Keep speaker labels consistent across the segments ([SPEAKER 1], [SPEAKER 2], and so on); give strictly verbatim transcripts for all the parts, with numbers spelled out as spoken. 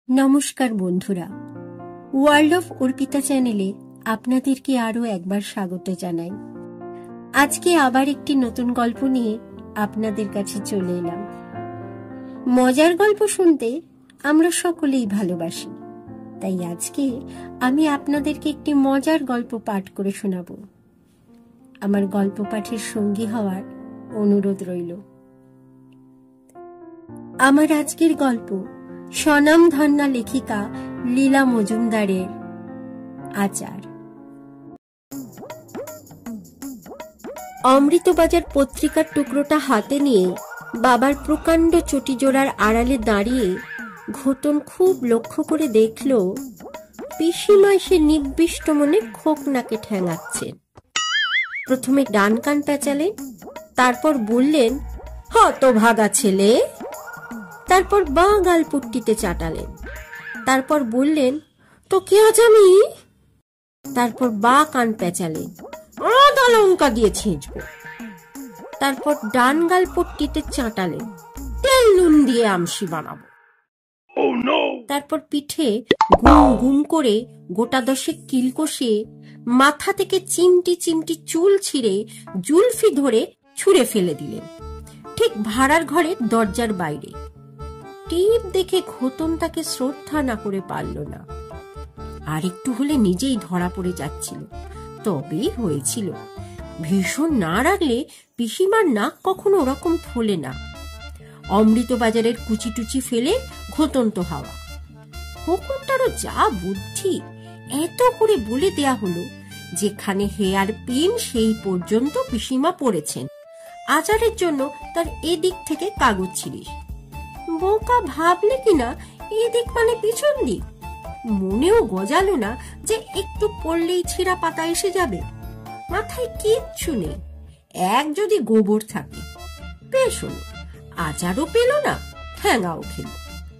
[SPEAKER 1] নমস্কার বন্ধুরা, world of Arpita চ্যানেলে আপনাদেরকে আরো একবার স্বাগত জানাই। আজকে আবার একটি নতুন গল্প নিয়ে আপনাদের কাছে চলে এলাম। মজার গল্প শুনতে আমরা সকলেই ভালোবাসি, তাই আজকে আমি আপনাদেরকে একটি মজার গল্প পাঠ করে শোনাব। আমার গল্প পাঠের সঙ্গী হওয়ার অনুরোধ রইল। আমার আজকের গল্প স্বনামধন্যা লেখিকা লীলা মজুমদারের আচার। অমৃতবাজার পত্রিকার টুকরোটা হাতে নিয়ে বাবার প্রকাণ্ড চটিজোড়ার আড়ালে দাঁড়িয়ে ঘোতন খুব লক্ষ্য করে দেখল পিসিমা সে নির্বিষ্ট মনে খোকনাকে ঠ্যাঙাচ্ছেন। প্রথমে ডান কান পেঁচালেন, তারপর বললেন, হতভাগা ছেলে। তারপর বাঁ গাল পুট্টিতে চাটালেন, তারপর বললেন, তো কি আজ আমি? তারপর বাঁ কান পেঁচালেন, আদা লঙ্কা দিয়ে ছিঁচব। তারপর ডান গাল পট্টিতে চাটালেন, তেল নুন দিয়ে আমসি বানাবো। তারপর পিঠে গুম গুম করে গোটা দশেক কিল কষিয়ে মাথা থেকে চিমটি চিমটি চুল ছিঁড়ে জুলফি ধরে ছুঁড়ে ফেলে দিলেন ঠিক ভাড়ার ঘরের দরজার বাইরে। টিপ দেখে ঘোতন তাকে শ্রদ্ধা না করে পারল না। আর একটু হলে নিজেই ধরা পড়ে যাচ্ছিল। তবেই হয়েছিল, ভীষণ না রাখলে পিসিমার নাক কখনো ওরকম ফোলে না। অমৃতবাজারের কুচি টুচি ফেলে ঘোতন্ত হাওয়া। খোকনটারও যা বুদ্ধি, এত করে বলে দেয়া হলো যেখানে হেয়ার পিন সেই পর্যন্ত পিসিমা পড়েছেন, আচারের জন্য তার এদিক থেকে কাগজ ছিঁড়িস। বোকা ভাবলে কিনা এদিক মানে পিছন দিক। মনেও গজালো না যে একটু পড়লেই ছিঁড়া পাতা এসে যাবে। মাথায় কিচ্ছু নেই, এক যদি গোবর থাকে। বেশ হলো, আচারও পেল না, ঠ্যাঙাও খেল।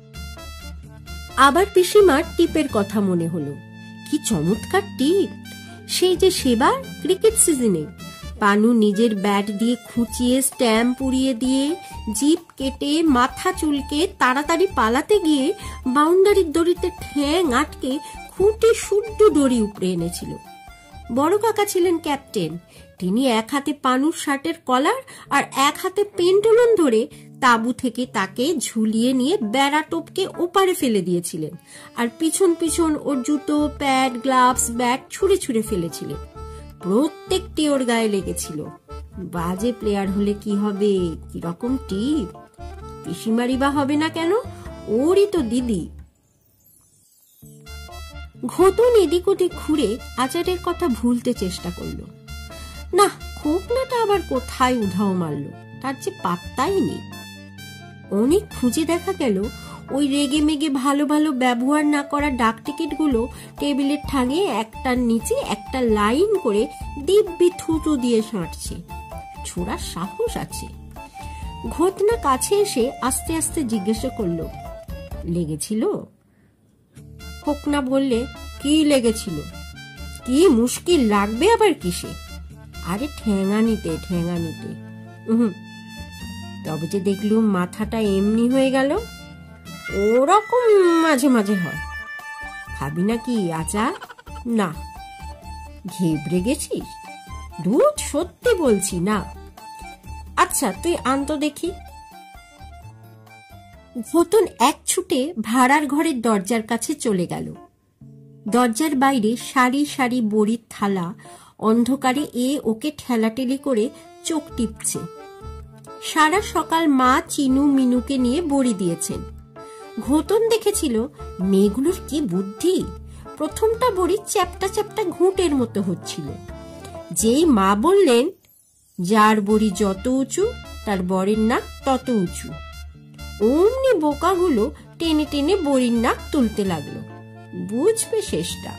[SPEAKER 1] আবার পিসিমার টিপের কথা মনে হলো। কি চমৎকার টিপ! সেই যে সেবার ক্রিকেট সিজনে পানু নিজের ব্যাট দিয়ে খুঁচিয়ে স্ট্যাম্প পুড়িয়ে দিয়ে জিপ কেটে মাথা চুলকে তাড়াতাড়ি পালাতে গিয়ে বাউন্ডারির দড়িতে ঠ্যাং আটকে খুঁটে শুদ্ধ দড়ি উপড়ে এনেছিল। বড় কাকা ছিলেন ক্যাপ্টেন। তিনি এক হাতে পানুর শার্টের কলার আর এক হাতে পেন্টুলন ধরে তাঁবু থেকে তাকে ঝুলিয়ে নিয়ে বেড়া টোপকে ওপারে ফেলে দিয়েছিলেন, আর পিছন পিছন ওর জুতো, প্যাড, গ্লাভস, ব্যাট ছুঁড়ে ছুঁড়ে ফেলেছিলেন। প্রত্যেকটি ওর গায়ে লেগেছিল। বাজে প্লেয়ার হলে কি হবে, কিরকম টিপ! পিসিমারি বা হবে না কেন, ওরই তো দিদি। ঘোতন এদিক ওদিক ঘুরে আচারের কথা ভুলতে চেষ্টা করলো। না, খোকনাটা আবার কোথায় উধাও মারল, তার যে পাত্তাই নেই। অনেক খুঁজে দেখা গেল ওই রেগে মেগে ভালো ভালো ব্যবহার না করা ডাক টিকিট গুলো টেবিলের ঠাঙে একটার নিচে একটা লাইন করে দিব্যি থুতু দিয়ে সাঁটছে। ছোড়ার সাহস আছে। ঘটনা কাছে এসে আস্তে আস্তে জিজ্ঞাসা করলো, লেগেছিল? খোকনা বললে, কি লেগেছিল? কি মুশকিল লাগবে আবার কিসে? আরে ঠেঙা নিতে ঠেঙা নিতে। হুম, তবে যে দেখলুম মাথাটা এমনি হয়ে গেল। ওরকম মাঝে মাঝে হয়। খাবি নাকি আচার? না। ঘেবড়ে গেছিস? দুধ সত্যি বলছি না। আচ্ছা তুই আনতো দেখি। ঘোতন এক ছুটে ভাড়ার ঘরের দরজার কাছে চলে গেল। দরজার বাইরে সারি সারি বড়ির থালা অন্ধকারে এ ওকে ঠেলাটেলি করে চোখ টিপছে। সারা সকাল মা চিনু মিনুকে নিয়ে বড়ি দিয়েছেন। ঘোতন দেখেছিল মেয়েগুলোর কি বুদ্ধি। প্রথমটা বড়ি চ্যাপটা চ্যাপটা ঘুঁটের মতো হচ্ছিল। যেই মা বললেন, যার বড়ি যত উঁচু তার বরের নাক তত উঁচু, অমনি বোকাগুলো টেনে টেনে বড়ির নাক তুলতে লাগলো। বুঝবে শেষটা।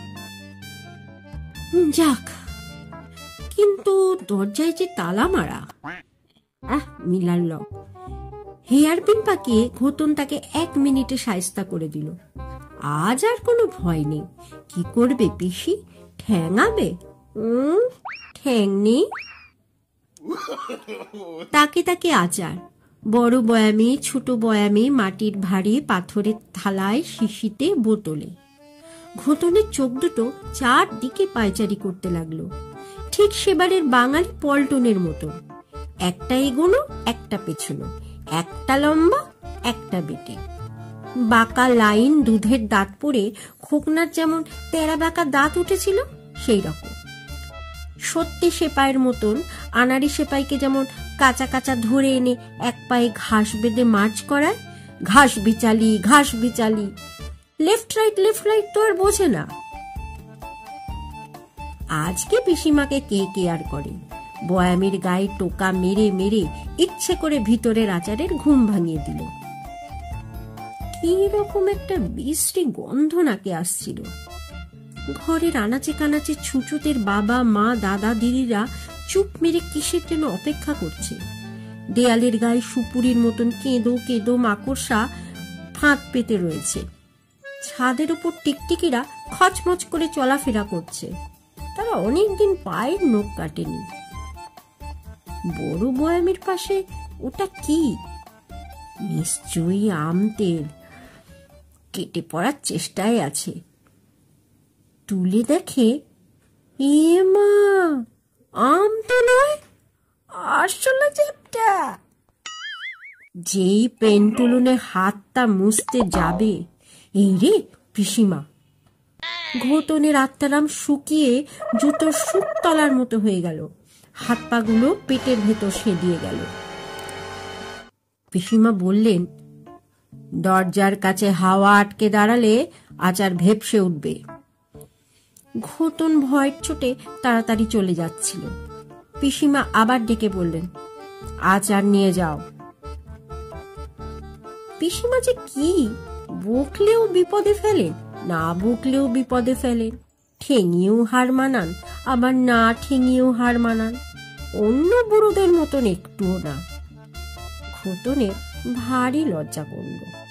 [SPEAKER 1] যাক, কিন্তু দরজায় যে তালা মারা। আহ, মিলার লক। হেয়ারপিন পাকিয়ে ঘোতন তাকে এক মিনিটে শায়েস্তা করে দিল। আজ আর কোনো ভয় নেই। কি করবে পিসি? ঠ্যাঙাবে? ঠ্যাং নেই। তাকে তাকে আচার, বড় বয়ামে, ছোট বয়ামে, মাটির ভাঁড়ে, পাথরের থালায়, শিশিতে, বোতলে। ঘোটনের চোখ দুটো চারদিকে পায়চারি করতে লাগলো, ঠিক সেবারের বাঙালি পল্টনের মতো। একটা এগোনো, একটা পেছনো, একটা লম্বা, একটা বেটে। বাঁকা লাইন দুধের দাঁত পড়ে খোকনার যেমন তেরা বাঁকা দাঁত উঠেছিল সেই রকম। সত্যি সেপাইয়ের মতন আনাড়ি সেপাইকে যেমন কাঁচা কাঁচা ধরে এনে এক পায়ে ঘাস বেঁধে মার্চ করায়, ঘাস বিচালি, ঘাস বিচালি, লেফট রাইট লেফট রাইট তো আর বোঝে না। আজকে পিসিমাকে কে কেয়ার করে? বয়ামের গায়ে টোকা মেরে মেরে ইচ্ছে করে ভিতরের আচারের ঘুম ভাঙিয়ে দিল। কি রকম একটা বিশ্রী গন্ধ নাকে আসছিল। ঘরের আনাচে কানাচে ছুঁচুতের বাবা, মা, দাদা, দিদিরা চুপ মেরে কিসের জন্য অপেক্ষা করছে। দেয়ালের গায়ে সুপুরির মতন কেঁদো কেঁদো মাকড়সা ফাঁদ পেতে রয়েছে। ছাদের উপর টিকটিকিরা খচমচ করে চলাফেরা করছে। তারা অনেকদিন পায়ের নখ কাটেনি। বড় বয়ামের পাশে ওটা কি? নিশ্চয়ই আম তেল, কেটে পড়ার চেষ্টায় আছে। তুলে দেখে, এ মা, আম তো নয়, আসলে চ্যাপটা। যেই পেন্টুলুনে হাতটা মুছতে যাবে, এই রে পিসিমা! ঘোটনের আত্মারাম শুকিয়ে জুতোর সুতলার মতো হয়ে গেল। হাত পাগুলো পেটের ভেতর সেদিয়ে গেল। পিসিমা বললেন, দরজার কাছে হাওয়া আটকে দাঁড়ালে আচার ভেপসে উঠবে। ঘোটন ভয়ের চোটে তাড়াতাড়ি চলে যাচ্ছিল। পিসিমা আবার ডেকে বললেন, আচার নিয়ে যাও। পিসিমা যে কি, বকলেও বিপদে ফেলেন, না বকলেও বিপদে ফেলেন। ঠেঙিয়েও হার মানান, আবার না ঠেঙিয়েও হার মানান। অন্য বুড়োদের মতন একটুও না। ঘোটনের ভারী লজ্জা করল।